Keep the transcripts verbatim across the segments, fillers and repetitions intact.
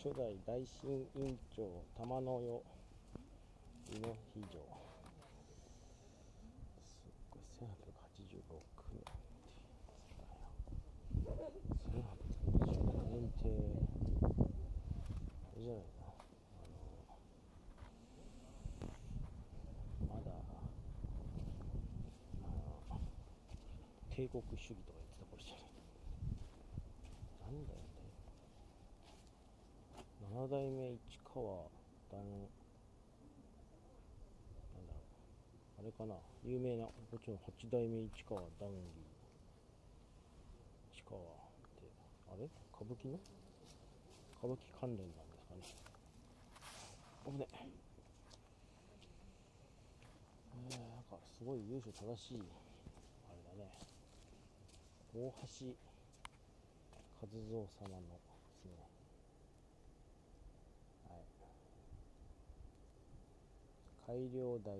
初代大新院長玉の代伊野非常、すっごいせんはっぴゃくはちじゅうろくねんせんはっぴゃくにじゅうねん限定、あれじゃないな、あのまだあの帝国主義とか言ってた頃じゃない、なんだよね、なな代目市川段、なんだろう、あれかな、有名な、もちろんはち代目市川談義、市川ってあれ歌舞伎の歌舞伎関連なんですかね。危ねえ、えー、なんかすごい由緒正しいあれだね、大橋和蔵様のですね、はい、改良台、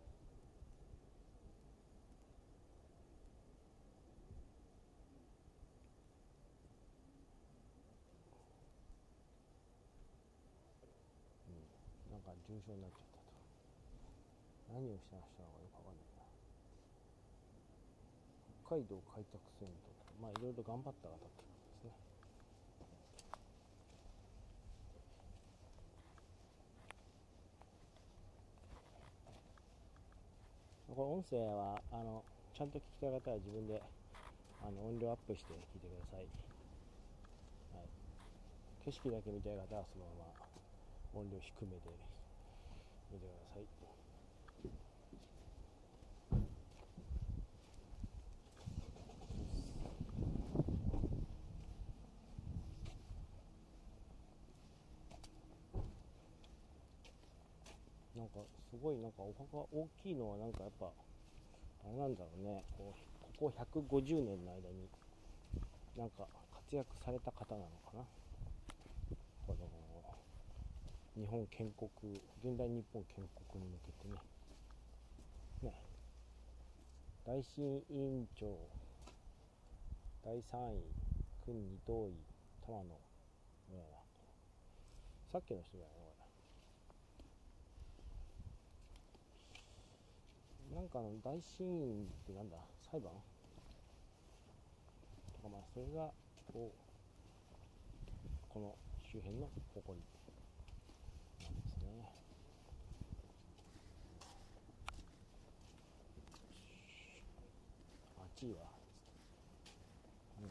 うん、なんか重症になっちゃったと、何をした人なのかよくわかんないな。北海道開拓戦闘と、まあいろいろ頑張った方ってことですね。これ音声はあのちゃんと聞きたい方は自分であの音量アップして聞いてください、はい、景色だけ見たい方はそのまま音量低めで見てください。なんかすごいなんかお墓大きいのはなんかやっぱあれなんだろうね、こうここひゃくごじゅうねんの間になんか活躍された方なのかな、この日本建国、現代日本建国に向けてね、ね、大新委員長だいさんい訓二等尉玉野、さっきの人じゃないのこれ、なんかの大審院ってなんだ、裁判とか、まあそれがこうこの周辺の誇りなんですね。あっちいわ、うん、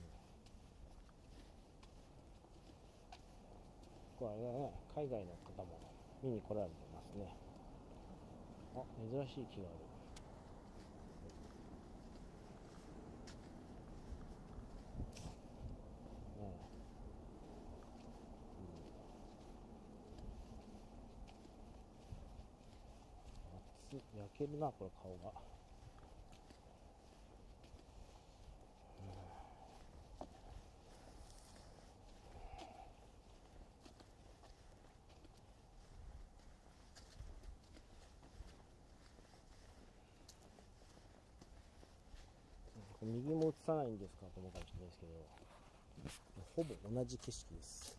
これあれだね、海外の方も見に来られてますね。あ、珍しい木がある。ねえ、うん、焼けるなこれ顔が、うん、右も映さないんですかと思うかもしれないですけど、ほぼ同じ景色です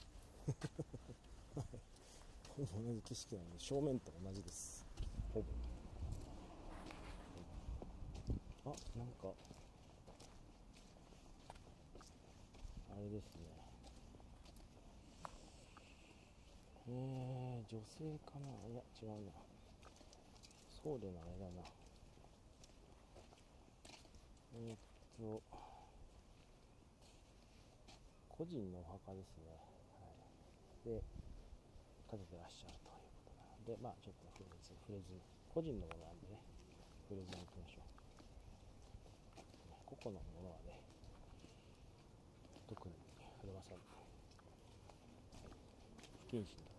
ほぼ同じ景色なので正面と同じです、ほぼ。あ、なんかあれですね、えー、女性かな、いや違うな、そうでのあれだな、えー、っと個人のお墓ですね、はい、で建ててらっしゃるということなので、まあちょっと触れず触れず個人のものなんでね、触れずにいきましょう。個々のものはね特に触れません、はい、不謹慎で